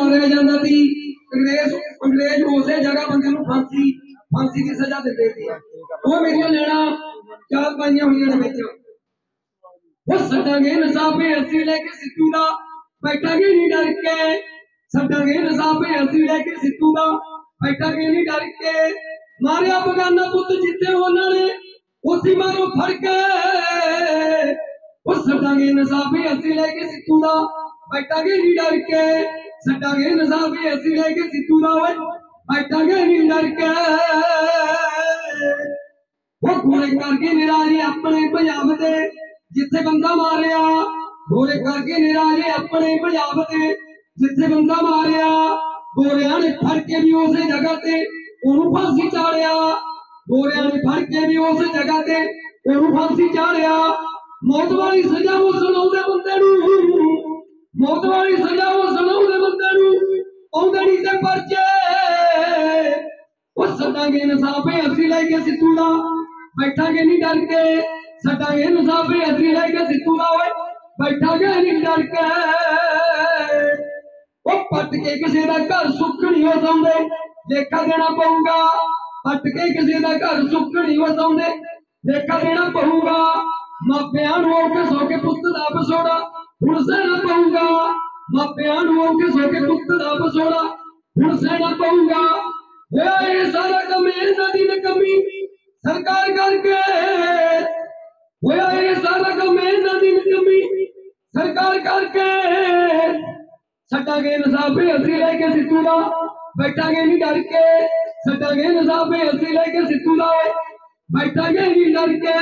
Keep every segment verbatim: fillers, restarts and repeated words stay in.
मारिया जाता सी अंग्रेज अंग्रेज उस जगह बंदे नूं फांसी फांसी की सजा देते थे। वो मेरिया लैना चार पाइया हुई वो सटांगे नसाबे असी लेके सिद्धू दा बैठांगे नहीं डर के सटांगे नसाबे असी लेके सिद्धू दा बैठांगे नहीं डर के मारिया बगाना पुत जिते उन्होंने उसी मारो फड़ के वो सटांगे नसाबे असी लेके सिद्धू दा बैठांगे नहीं डर के सटांगे नसाबे असी लेके सिद्धू दा बैठांगे नहीं डर के वो घोड़े करके निराजे अपने पंजाब दे जिथे बंदा मारिया घोड़े करके निराजे अपने पंजाब दे जिथे बंदा मारिया गोरिया ने फड़ के भी उस जगह ते ओनू फांसी चाड़िया गोरिया ने फड़ के भी उस जगह ते ओनू फांसी चाड़िया मौत वाली सजा वो सुनाउंदे बंदे नू मौत वाली सजा वो सुनाउंदे बंदे नू आउंदे नहीं ते परचे वो सटांगे नसाबे असी लेके सिद्धू दा बैठांगे नहीं डर के सटांगे नसाबे असी लेके सिद्धू दा बैठांगे नहीं डर के वो पट के किसी का घर सुख नहीं हो सकते लेखा देना पऊगा पट के किसी का घर सुख नहीं हो सकते लेखा देना पऊगा मापिया के सौ के पुत का बसोड़ा हुण सहना पऊगा मापिया के सौ के पुत का बसोड़ा हुण सहना पऊगा ये सारा कम नदी ने कमी सरकार करके होया ये सारा कम नदी ने कमी सरकार करके सटांगे नसाबे असी लेके सिद्धू दा बैठांगे नहीं डर के सटांगे नसाबे असी लेके सिद्धू दा बैठांगे नहीं डर के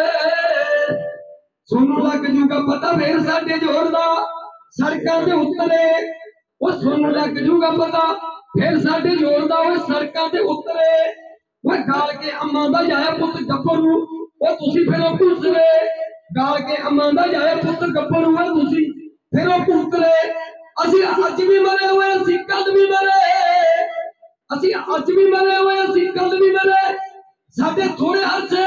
सोनू लग जूगा पता फिर साडे जोर दा सड़कां ते उतरे वो सोनू लग जूगा पता फिर साडे जोर दा वो सड़कां ते उतरे वो गाल के अम्मा दा जाया पुत गब्बरू वो तुसी फिर पुसरे गाल के अम्मा दा जाया पुत गब्बरू वो तुसी फिर पुतरे असी अज भी मरे हुए असी कल भी मरे असी अज भी मरे हुए असी कल भी मरे साडे थोड़े हरसे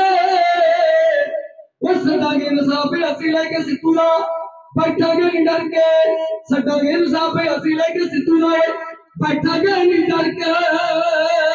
वो सटांगे नसाबे असी लेके सिद्धू दा बैठांगे नहीं डर के सटांगे नसाबे असी लेके सिद्धू दा बैठांगे नहीं डर के।